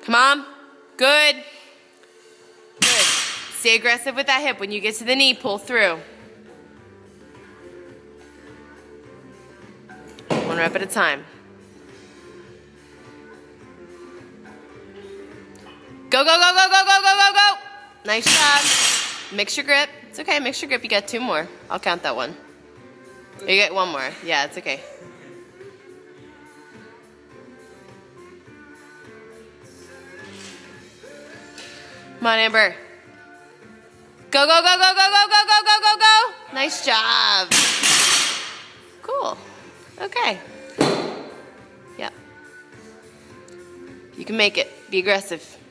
Come on. Good. Good. Stay aggressive with that hip. When you get to the knee, pull through. 1 rep at a time. Go, go, go, go, go, go, go, go, go. Nice job. Mix your grip. It's okay, mix your grip. You got 2 more. I'll count that one. You get 1 more. Yeah, it's okay. Come on, Amber. Go, go, go, go, go, go, go, go, go, go, go. Nice job. Cool. Okay. Yep. You can make it. Be aggressive.